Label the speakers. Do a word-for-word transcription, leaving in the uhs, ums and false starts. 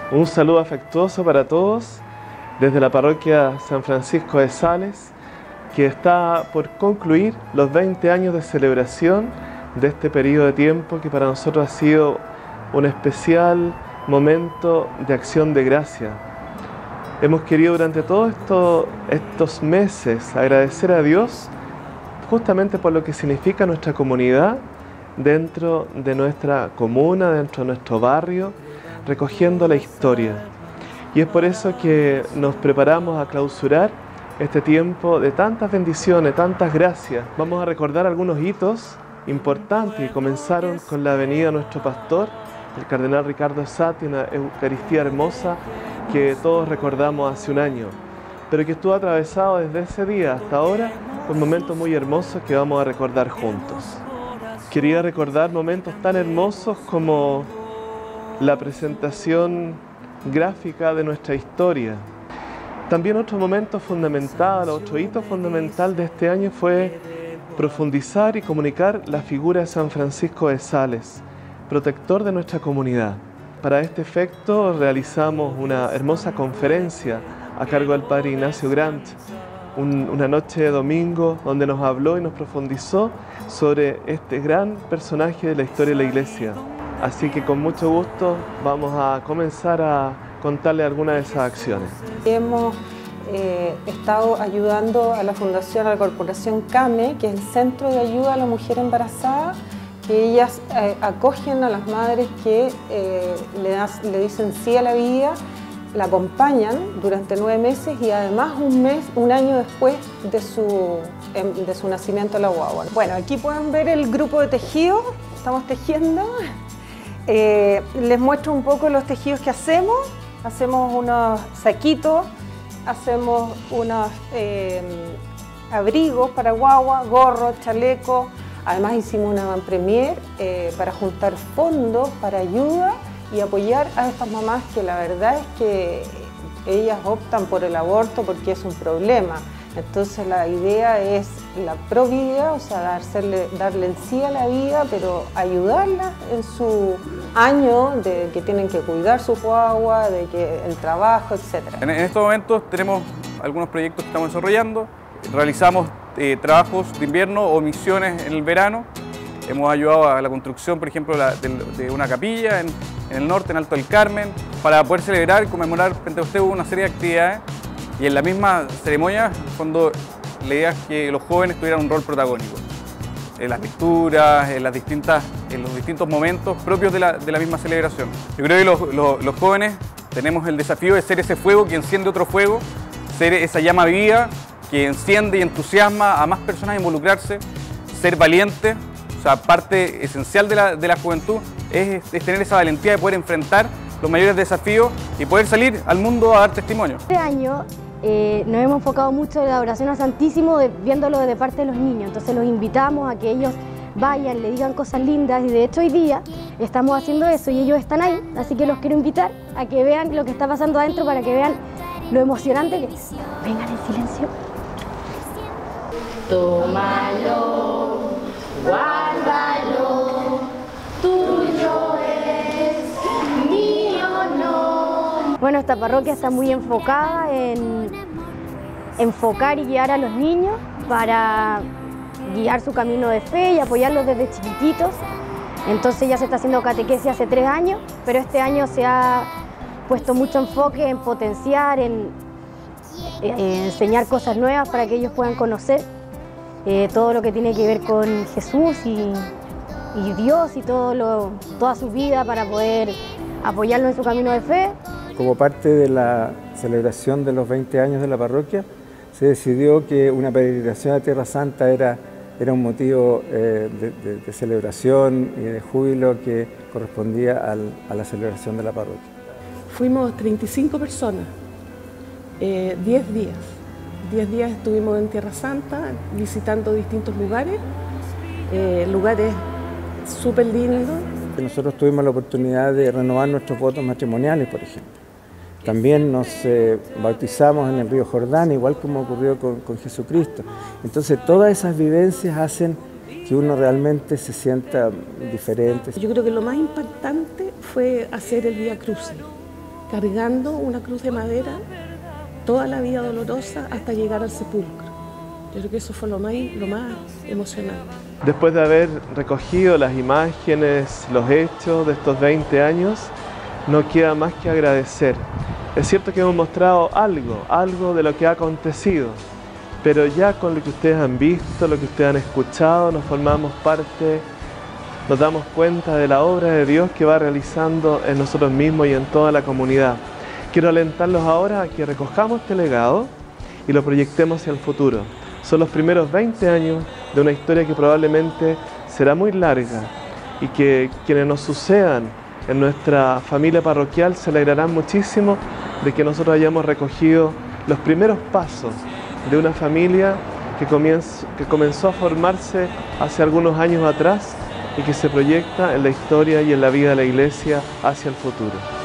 Speaker 1: Un saludo afectuoso para todos desde la parroquia San Francisco de Sales, que está por concluir los veinte años de celebración de este periodo de tiempo que para nosotros ha sido un especial momento de acción de gracia. Hemos querido durante todos esto, estos meses agradecer a Dios justamente por lo que significa nuestra comunidad dentro de nuestra comuna, dentro de nuestro barrio, recogiendo la historia. Y es por eso que nos preparamos a clausurar este tiempo de tantas bendiciones, tantas gracias. Vamos a recordar algunos hitos importantes que comenzaron con la venida de nuestro pastor, el cardenal Ricardo Satti, una Eucaristía hermosa que todos recordamos hace un año, pero que estuvo atravesado desde ese día hasta ahora por momentos muy hermosos que vamos a recordar juntos. Quería recordar momentos tan hermosos como la presentación gráfica de nuestra historia. También otro momento fundamental, otro hito fundamental de este año fue profundizar y comunicar la figura de San Francisco de Sales, protector de nuestra comunidad. Para este efecto realizamos una hermosa conferencia a cargo del Padre Ignacio Grant, un, una noche de domingo donde nos habló y nos profundizó sobre este gran personaje de la historia de la Iglesia. Así que con mucho gusto vamos a comenzar a contarle algunas de esas acciones.
Speaker 2: Hemos eh, estado ayudando a la Fundación, a la Corporación CAME, que es el Centro de Ayuda a la Mujer Embarazada, que ellas eh, acogen a las madres que eh, le, das, le dicen sí a la vida, la acompañan durante nueve meses y además un mes, un año después de su, de su nacimiento la guagua. Bueno, aquí pueden ver el grupo de tejido, estamos tejiendo. Eh, les muestro un poco los tejidos que hacemos. Hacemos unos saquitos, hacemos unos eh, abrigos para guagua, gorros, chalecos. Además hicimos una van premier eh, para juntar fondos para ayuda y apoyar a estas mamás que la verdad es que ellas optan por el aborto porque es un problema. Entonces la idea es la provida, o sea, darle, darle en sí a la vida, pero ayudarlas en su año de que tienen que cuidar su guagua, de que el trabajo, etcétera.
Speaker 3: En estos momentos tenemos algunos proyectos que estamos desarrollando. Realizamos eh, trabajos de invierno o misiones en el verano. Hemos ayudado a la construcción, por ejemplo, la, de, de una capilla en, en el norte, en Alto del Carmen, para poder celebrar y conmemorar Pentecostés. Hubo una serie de actividades. Y en la misma ceremonia, cuando la idea es que los jóvenes tuvieran un rol protagónico, en las lecturas, en, las distintas, en los distintos momentos propios de la, de la misma celebración. Yo creo que los, los, los jóvenes tenemos el desafío de ser ese fuego que enciende otro fuego, ser esa llama viva que enciende y entusiasma a más personas a involucrarse, ser valiente. O sea, parte esencial de la, de la juventud es, es tener esa valentía de poder enfrentar los mayores desafíos y poder salir al mundo a dar testimonio.
Speaker 4: Este año eh, nos hemos enfocado mucho en la oración al Santísimo, de, viéndolo de parte de los niños. Entonces los invitamos a que ellos vayan, le digan cosas lindas y de hecho hoy día estamos haciendo eso y ellos están ahí. Así que los quiero invitar a que vean lo que está pasando adentro para que vean lo emocionante que es. Vengan en silencio.
Speaker 5: Tómalo, guárdalo, tuyo es, mío no.
Speaker 4: Bueno, esta parroquia está muy enfocada en enfocar y guiar a los niños para guiar su camino de fe y apoyarlos desde chiquititos. Entonces ya se está haciendo catequesis hace tres años, pero este año se ha puesto mucho enfoque en potenciar, en, en enseñar cosas nuevas para que ellos puedan conocer eh, todo lo que tiene que ver con Jesús y, y Dios y todo lo, toda su vida para poder apoyarlo en su camino de fe.
Speaker 6: Como parte de la celebración de los veinte años de la parroquia, se decidió que una peregrinación a Tierra Santa era, era un motivo eh, de, de, de celebración y de júbilo que correspondía al, a la celebración de la parroquia.
Speaker 7: Fuimos treinta y cinco personas, eh, diez días. diez días estuvimos en Tierra Santa visitando distintos lugares, eh, lugares súper lindos.
Speaker 6: Nosotros tuvimos la oportunidad de renovar nuestros votos matrimoniales, por ejemplo. También nos eh, bautizamos en el río Jordán, igual como ocurrió con, con Jesucristo. Entonces todas esas vivencias hacen que uno realmente se sienta diferente.
Speaker 7: Yo creo que lo más impactante fue hacer el Vía Crucis. cargando una cruz de madera toda la vía dolorosa hasta llegar al sepulcro. Yo creo que eso fue lo más, lo más emocionante.
Speaker 1: Después de haber recogido las imágenes, los hechos de estos veinte años, no queda más que agradecer. Es cierto que hemos mostrado algo, algo de lo que ha acontecido, pero ya con lo que ustedes han visto, lo que ustedes han escuchado, nos formamos parte, nos damos cuenta de la obra de Dios que va realizando en nosotros mismos y en toda la comunidad. Quiero alentarlos ahora a que recojamos este legado y lo proyectemos hacia el futuro. Son los primeros veinte años de una historia que probablemente será muy larga y que quienes nos sucedan en nuestra familia parroquial se alegrarán muchísimo de que nosotros hayamos recogido los primeros pasos de una familia que, comienzo, que comenzó a formarse hace algunos años atrás y que se proyecta en la historia y en la vida de la Iglesia hacia el futuro.